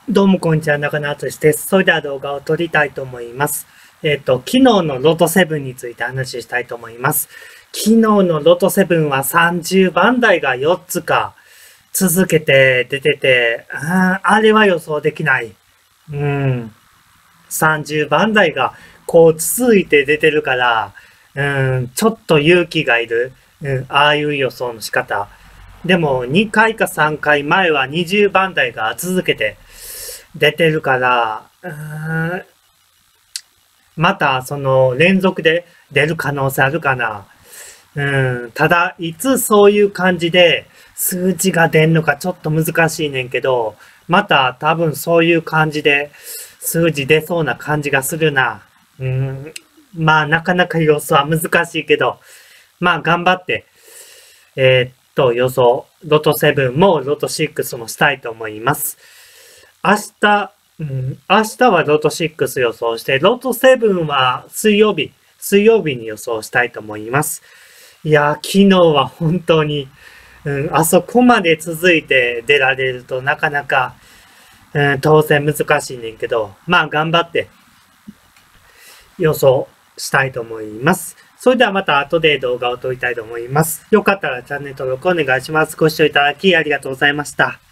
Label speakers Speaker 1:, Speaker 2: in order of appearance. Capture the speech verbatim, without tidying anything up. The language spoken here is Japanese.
Speaker 1: どうもこんにちは、中野敦です。それでは動画を撮りたいと思います。えっと、昨日のロトセブンについて話したいと思います。昨日のロトセブンはさんじゅうばん台がよっつか続けて出てて、あーあれは予想できない。うん。さんじゅうばん台がこう続いて出てるから、うん、ちょっと勇気がいる。うん、ああいう予想の仕方。でもにかいかさんかいまえはにじゅうばん台が続けて出てるから、うーんまたその連続で出る可能性あるかな。うん、ただ、いつそういう感じで数字が出んのかちょっと難しいねんけど、また多分そういう感じで数字出そうな感じがするな。うん、まあなかなか予想は難しいけど、まあ頑張って、えーっと予想、ロトセブンもロトシックスもしたいと思います。明日、うん、明日はロトシックス予想して、ロトセブンは水曜日、水曜日に予想したいと思います。いやー、昨日は本当に、うん、あそこまで続いて出られるとなかなか、うん、当然難しいねんけど、まあ頑張って予想したいと思います。それではまた後で動画を撮りたいと思います。よかったらチャンネル登録お願いします。ご視聴いただきありがとうございました。